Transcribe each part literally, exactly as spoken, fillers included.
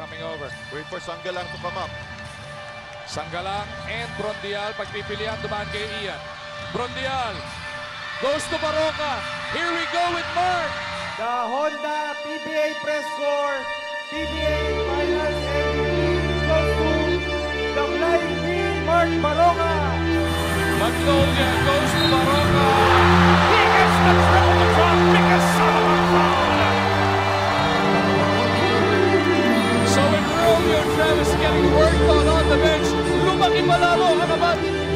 coming over. Wait for Sanggalang to come up. Sanggalang and Brondial. Pagpipilian, dumaan kay Ian. Brondial goes to Barroca. Here we go with Mark. The Honda P B A Press Score, P B A Finals M V P goes to the Flying V, Mark Barroca. Magnolia goes to Barroca. He gets the triple drop, biggest son of a gun. So when Romeo Travis getting worked on on the bench, lumaki palalo ang naman.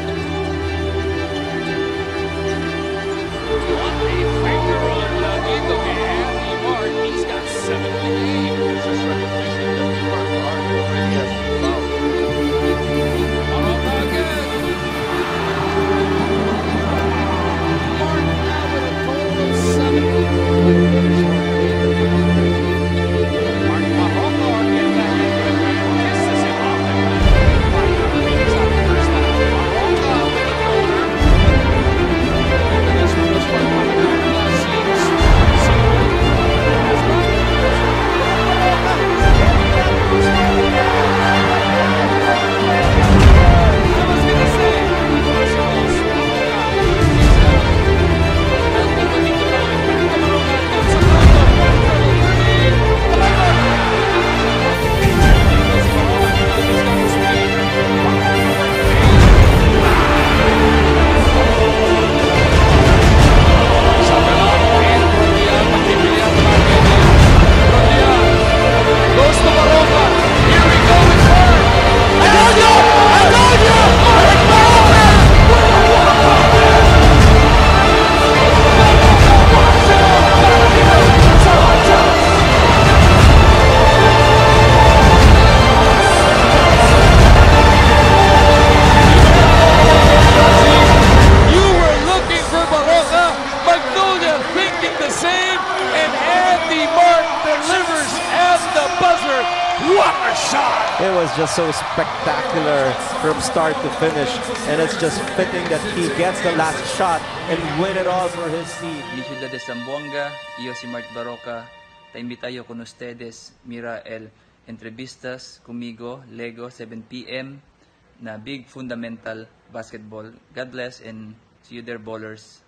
What a finger on the Dito kay Andy Mark, he's got seven in the game. It's just recognition that we work hard already has been fouled. Barroca again. Mark now with a total of seven. Mark Barroca again back in the ground, kisses him off the ground. Five minutes out the first half. Barroca with a floater. This one was one point nine last series. It was just so spectacular from start to finish, and it's just fitting that he gets the last shot and win it all for his team. Mi ciudad de Zamboanga, yo si Mark Barroca, te invitayo con ustedes, mira el entrevistas conmigo, Lego, seven p m na big fundamental basketball. God bless and see you there, ballers.